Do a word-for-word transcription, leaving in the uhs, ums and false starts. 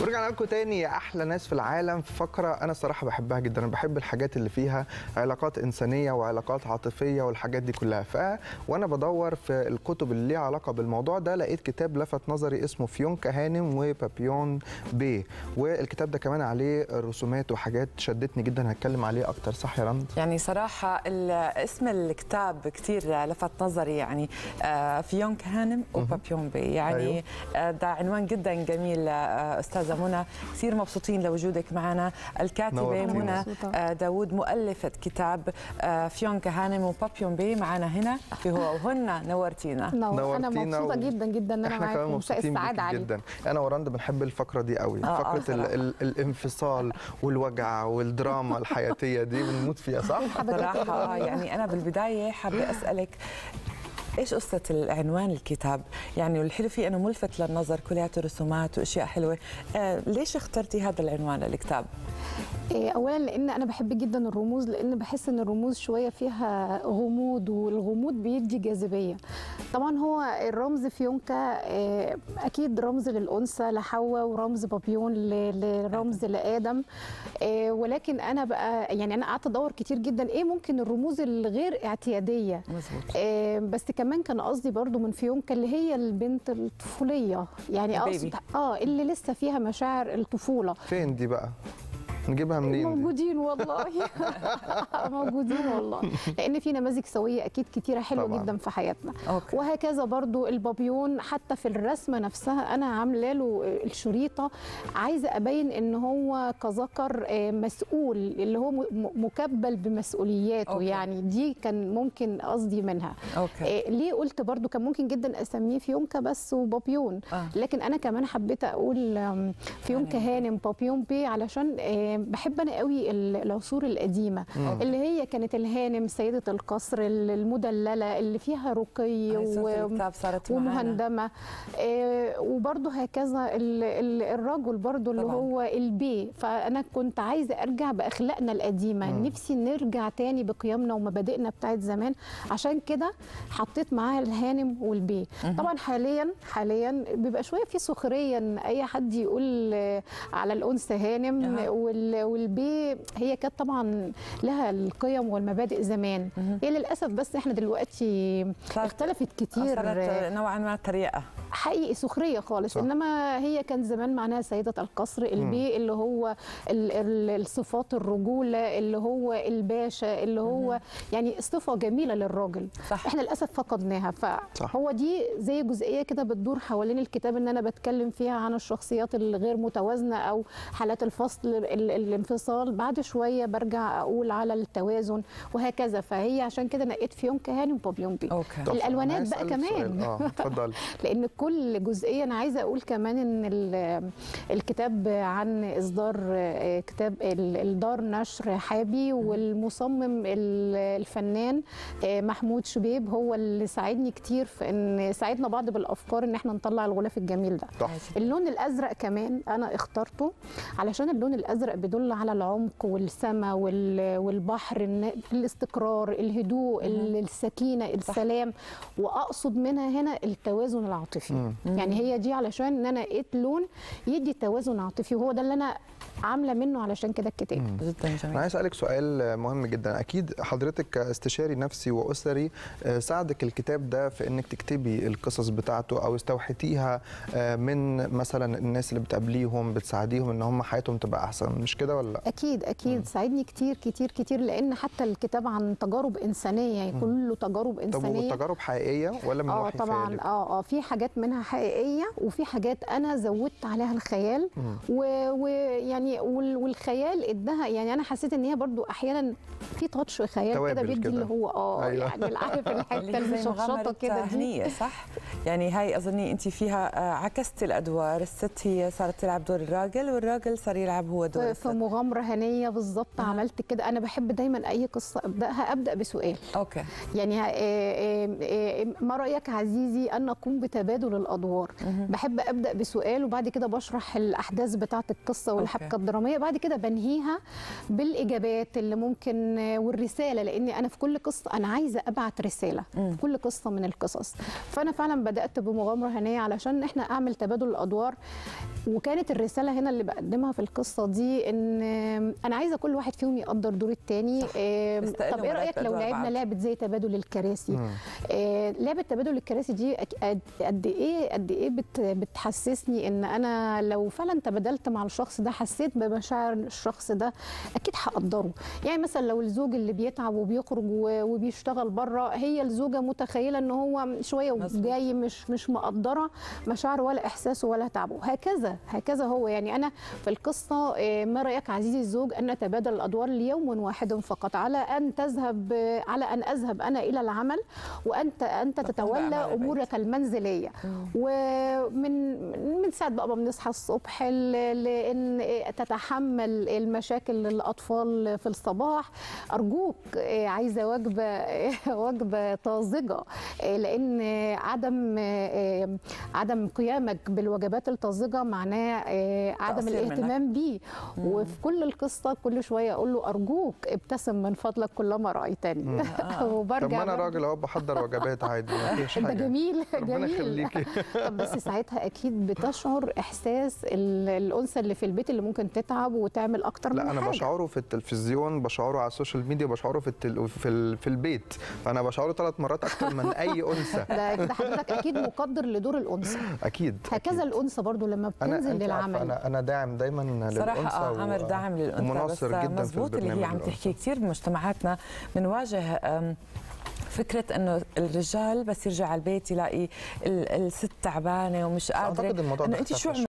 ورجعنا لكم تاني يا احلى ناس في العالم في فقره انا صراحه بحبها جدا. انا بحب الحاجات اللي فيها علاقات انسانيه وعلاقات عاطفيه والحاجات دي كلها. ف وانا بدور في الكتب اللي ليها علاقه بالموضوع ده لقيت كتاب لفت نظري اسمه فيونكا هانم وبابيون بي، والكتاب ده كمان عليه رسومات وحاجات شدتني جدا. هتكلم عليه اكتر، صح يا رند؟ يعني صراحه اسم الكتاب كثير لفت نظري، يعني فيونكا هانم وبابيون بي، يعني أيوه. ده عنوان جدا جميل. استاذه منى كثير مبسوطين لوجودك معنا. الكاتبه منى داوود مؤلفه كتاب فيونكا هانم وبابيون بي معنا هنا في هو وهن. نورتينا. نورتينا. انا مبسوطه و... جدا جدا ان انا معاكم. مبسوطين جدا. انا ورند بنحب الفقره دي قوي. آه فقره آه ال ال الانفصال والوجع والدراما الحياتيه دي بنموت فيها، صح؟ صراحه يعني انا بالبدايه حابه اسالك ايش قصه العنوان الكتاب؟ يعني الحلو فيه انه ملفت للنظر، كلياته رسومات واشياء حلوه. آه ليش اخترتي هذا العنوان للكتاب؟ اولا لان انا بحب جدا الرموز، لان بحس ان الرموز شويه فيها غموض، والغموض بيدي جاذبيه. طبعا هو الرمز فيونكا اكيد رمز للانثى لحواء، ورمز بابيون لرمز لادم. ولكن انا بقى يعني انا قعدت ادور كتير جدا ايه ممكن الرموز الغير اعتياديه. مظبوط. بس كمان كان قصدي برضو من فيونكا اللي هي البنت الطفوليه، يعني اقصد اه اللي لسه فيها مشاعر الطفوله. فين دي بقى؟ نجيبها منين؟ موجودين والله. موجودين والله، لان في نماذج سويه اكيد كتيره حلوه طبعا. جدا في حياتنا. أوكي. وهكذا برضو البابيون، حتى في الرسمه نفسها انا عامله له الشريطه، عايزه ابين ان هو كذكر مسؤول، اللي هو مكبل بمسؤولياته. أوكي. يعني دي كان ممكن قصدي منها. أوكي. ليه قلت برضو كان ممكن جدا اسميه فيونكا بس وبابيون. آه. لكن انا كمان حبيت اقول فيونكا هانم بابيون بي، علشان بحب انا قوي العصور القديمه. مم. اللي هي كانت الهانم سيده القصر المدلله اللي فيها رقي و... ومهندمه. آه وبرضه هكذا الرجل برضه اللي طبعا. هو البي. فانا كنت عايزه ارجع باخلاقنا القديمه. مم. نفسي نرجع تاني بقيمنا ومبادئنا بتاعت زمان، عشان كده حطيت معاها الهانم والبي. مم. طبعا حاليا حاليا بيبقى شويه في سخريه ان اي حد يقول على الانثى هانم. أه. والبي هي كانت طبعا لها القيم والمبادئ زمان. مه. هي للاسف بس احنا دلوقتي اختلفت كتير، صارت نوعا ما تريقه حقيقي، سخريه خالص. صح. انما هي كان زمان معناها سيده القصر. البي اللي هو الصفات الرجوله، اللي هو الباشا، اللي هو مه. يعني صفه جميله للراجل. صح. احنا للاسف فقدناها. فهو دي زي جزئيه كده بتدور حوالين الكتاب، ان انا بتكلم فيها عن الشخصيات الغير متوازنه او حالات الفصل الانفصال. بعد شويه برجع اقول على التوازن وهكذا. فهي عشان كده نقيت فيونكا هانم وبابيون بي. أوكي. الالوانات بقى كمان. اه اتفضلي. لان كل جزئيه انا عايزه اقول كمان ان الكتاب عن اصدار كتاب الدار نشر حابي، والمصمم الفنان محمود شبيب هو اللي ساعدني كتير في ان ساعدنا بعض بالافكار ان احنا نطلع الغلاف الجميل ده. طبعا. اللون الازرق كمان انا اخترته علشان اللون الازرق بيدل على العمق والسماء والبحر، الاستقرار، الهدوء، السكينه، السلام. واقصد منها هنا التوازن العاطفي. مم. يعني هي دي علشان ان انا لقيت لون يدي توازن عاطفي، وهو ده اللي انا عامله منه علشان كده الكتاب. جدا جميل. انا عايز اسالك سؤال مهم جدا. اكيد حضرتك كاستشاري نفسي واسري ساعدك الكتاب ده في انك تكتبي القصص بتاعته او استوحيتيها من مثلا الناس اللي بتقابليهم، بتساعديهم ان هم حياتهم تبقى احسن، مش كده ولا؟ اكيد اكيد. مم. ساعدني كتير كتير كتير، لان حتى الكتاب عن تجارب انسانيه، يعني كله تجارب انسانيه. طب تجارب حقيقيه ولا من اه وحي طبعا خيالك؟ اه اه في حاجات منها حقيقيه، وفي حاجات انا زودت عليها الخيال. ويعني والخيال ادها، يعني انا حسيت ان هي برضو احيانا في تاتش خيال كده بيدي اللي هو اه أيوة. يعني عارف الحته المشطشطه كده دي. صح. يعني هاي اظني انت فيها عكست الادوار، الست هي صارت تلعب دور الراجل والراجل صار يلعب هو دور الست. في مغامره هنيه بالظبط. آه. عملت كده. انا بحب دايما اي قصه ابداها ابدا بسؤال. اوكي. يعني ما رايك عزيزي ان نقوم بتبادل الادوار؟ مه. بحب ابدا بسؤال، وبعد كده بشرح الاحداث بتاعه القصه والحبكه الدراميه، بعد كده بنهيها بالاجابات اللي ممكن وإن والرساله، لان انا في كل قصه انا عايزه ابعت رساله في كل قصه من القصص. فانا فعلا بدات بمغامره هنيه علشان احنا اعمل تبادل الادوار، وكانت الرساله هنا اللي بقدمها في القصه دي ان انا عايزه كل واحد فيهم يقدر دور الثاني. طب ايه رايك لو لعبنا لعبه زي تبادل الكراسي؟ آه لعبه تبادل الكراسي دي قد ايه قد ايه بت بتحسسني ان انا لو فعلا تبادلت مع الشخص ده، حسيت بمشاعر الشخص ده، اكيد هقدره. يعني مثلا لو الزوج اللي بيتعب وبيخرج وبيشتغل بره، هي الزوجه متخيله ان هو شويه جاي مش مش مقدره مشاعره ولا احساسه ولا تعبه. هكذا هكذا هو يعني انا في القصه ما رايك عزيزي الزوج ان نتبادل الادوار ليوم واحد فقط، على ان تذهب على ان اذهب انا الى العمل وانت انت تتولى امورك المنزليه. ومن من ساعه بقى ما بنصحى الصبح لان تتحمل المشاكل الاطفال في الصباح. ارجوك عايزه وجبه وجبه طازجه، لان عدم عدم قيامك بالوجبات الطازجه معناه عدم الاهتمام بيه. وفي كل القصه كل شويه اقول له ارجوك ابتسم من فضلك كلما رايتني. وبرجع طب ما انا راجل اهو بحضر وجبات عادي، ما فيش حاجه. انت جميل ربنا جميل. يخليكي. طب بس ساعتها اكيد بتشعر احساس الانثى اللي في البيت اللي ممكن تتعب وتعمل اكتر من لا حاجه. لا انا بشعره في التلفزيون، بشعره على السوشيال ميديا، بشعره في التل... في في البيت، فانا بشعره ثلاث مرات اكتر من اي انثى. ده ده حضرتك اكيد مقدر لدور الانثى. اكيد هكذا الانثى برضو لما بتنزل للعمل. انا انا داعم دايما للانثى صراحه اه عمر داعم للانثى، ومناصر جدا مزبوط اللي هي عم تحكي. كثير بمجتمعاتنا بنواجه فكرة انه الرجال بس يرجع على البيت يلاقي الست تعبانه ومش قادره، اعتقد الموضوع انه انت شو